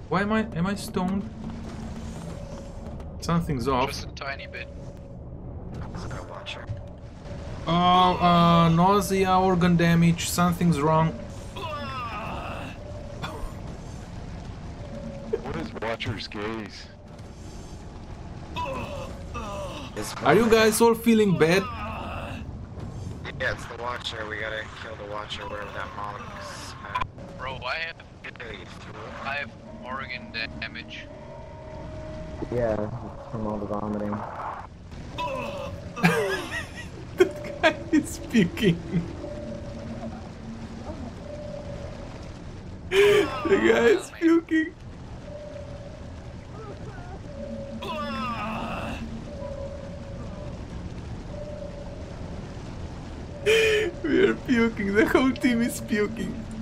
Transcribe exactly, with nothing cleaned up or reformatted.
Why am I am I stoned? Something's off. Just a tiny bit. Oh, uh, nausea, organ damage, something's wrong. What is Watcher's gaze? Are you guys all feeling bad? Yeah, it's the Watcher. We gotta kill the Watcher wherever that monk's at. Bro, I have I have organ damage. Yeah, from all the vomiting. That guy is puking. The guy is puking. We are puking, the whole team is puking.